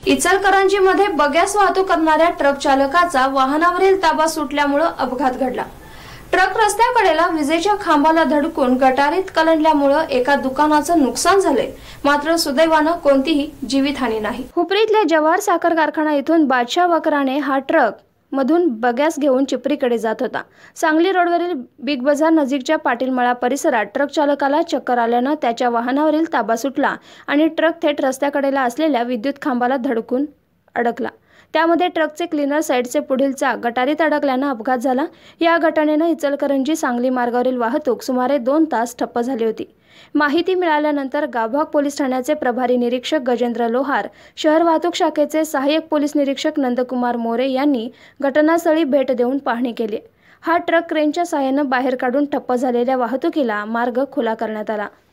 इचलकरंजीमध्ये bagasse वाहतूक करणाऱ्या truck चालकाचा वाहनावरील ताबा सुटल्यामुळे अपघात घडला। ट्रक रस्त्याकडेला विजेच्या खांबाला धडकून गटारीत कलंडल्यामुळे एका दुकानाचं नुकसान झाले, मात्र सुदैवानं कोणतीही जीवितहानी नाही। हुपरीतल्या जवाहर साखर कारखाना इथून बादशाह वकराने हा ट्रक मधून बगॅस घेऊन चिपरीकडे जात होता। सांगली रोडवरील बिग बाजार नजीकच्या पाटील मळा परिसरात ट्रक चालकाला चक्कर आल्यानं त्याच्या वाहनावरील ताबा सुटला आणि ट्रक थेट रस्त्याकडेला असलेल्या विद्युत खांबाला धडकून अडकला। त्यामध्ये ट्रकचे क्लीनर साईडचे पुढील चाक गटारीत अडकल्यानं अपघात झाला। या घटनेनं इचलकरंजी सांगली मार्गावरील वाहतूक सुमारे 2 तास ठप्प झाली होती। माहिती मिळाल्यानंतर गावभाग पोलीस ठाण्याचे प्रभारी निरीक्षक गजेंद्र लोहार, शहर वाहतूक शाखेचे सहाय्यक पोलीस निरीक्षक नंदकुमार मोरे यांनी घटनास्थळी भेट देऊन पाहणी केली। हा ट्रक क्रेनच्या सहाय्याने बाहेर काढून ठप्प झालेल्या वाहतुकीला मार्ग खुला करण्यात आला।